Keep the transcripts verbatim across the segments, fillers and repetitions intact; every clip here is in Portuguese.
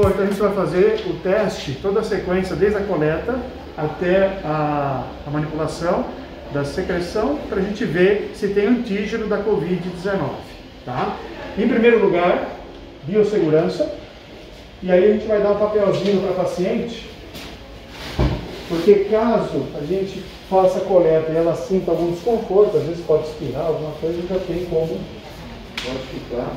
Bom, então a gente vai fazer o teste, toda a sequência, desde a coleta até a, a manipulação da secreção, para a gente ver se tem antígeno da covid dezenove, tá? Em primeiro lugar, biossegurança, e aí a gente vai dar um papelzinho para a paciente, porque caso a gente faça a coleta e ela sinta algum desconforto, às vezes pode espirrar, alguma coisa, já tem como modificar.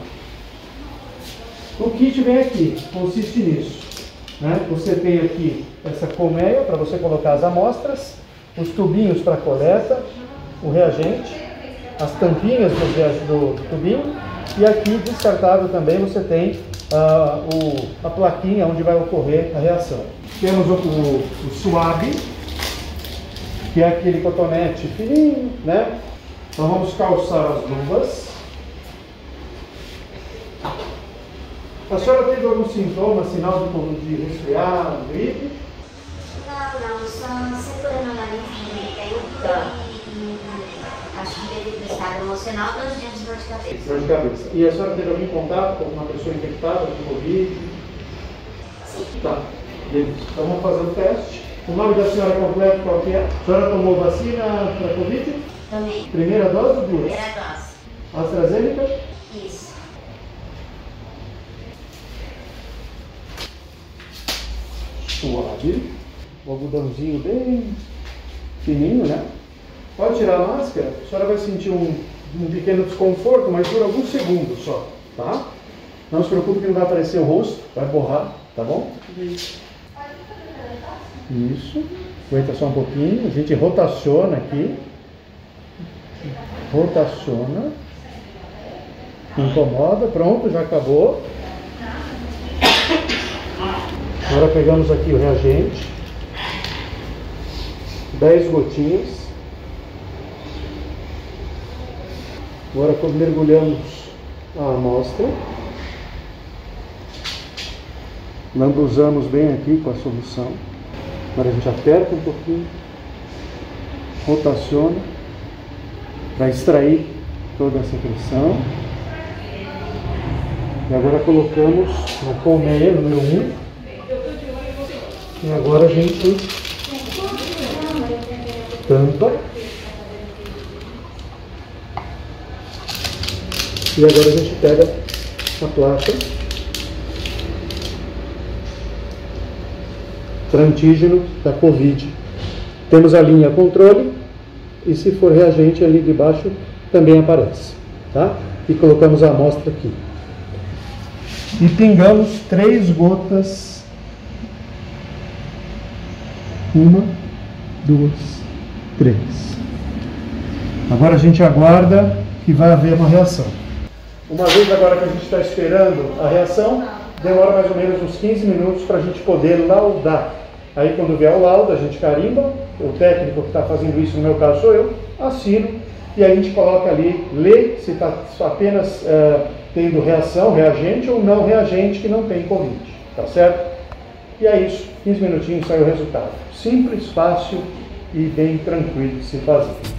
O kit vem aqui, consiste nisso, né? Você tem aqui essa colmeia para você colocar as amostras, os tubinhos para coleta, o reagente, as tampinhas do, do, do tubinho, e aqui descartável também você tem uh, o, a plaquinha onde vai ocorrer a reação. Temos o, o, o suave, que é aquele cotonete fininho, né? Então vamos calçar as luvas. A senhora teve algum sintoma, sinal de, de resfriado, gripe? Não, não, só segurando a nariz e aí acho que devido ao estado emocional, dois dias de dor de cabeça. Dor de cabeça. E a senhora teve algum contato com alguma pessoa infectada com Covid? Sim. Tá. Então vamos fazer o teste. O nome da senhora completo qual que é? A senhora tomou vacina para Covid? Também. Primeira dose ou duas? Primeira dose. AstraZeneca? Isso. Suave. O algodãozinho bem fininho, né? Pode tirar a máscara. A senhora vai sentir um, um pequeno desconforto, mas por alguns segundos só, tá? Não se preocupe que não vai aparecer o rosto, vai borrar, tá bom? Isso. Isso. Aguenta só um pouquinho. A gente rotaciona aqui. Rotaciona. Incomoda. Pronto, já acabou. Agora pegamos aqui o reagente. dez gotinhas. Agora mergulhamos a amostra. Lambuzamos bem aqui com a solução. Agora a gente aperta um pouquinho, rotaciona para extrair toda a secreção. E agora colocamos na colmeia número um. E agora a gente tampa. E agora a gente pega a placa para antígeno da Covid. Temos a linha controle e se for reagente ali de baixo também aparece, tá? E colocamos a amostra aqui. E pingamos três gotas. Uma, duas, três. Agora a gente aguarda que vai haver uma reação. Uma vez agora que a gente está esperando a reação, demora mais ou menos uns quinze minutos para a gente poder laudar. Aí quando vier o laudo, a gente carimba, o técnico que está fazendo isso, no meu caso sou eu, assino, e aí a gente coloca ali, lê se está apenas uh, tendo reação, reagente ou não reagente que não tem Covid, tá certo? E é isso, quinze minutinhos sai o resultado. Simples, fácil e bem tranquilo de se fazer.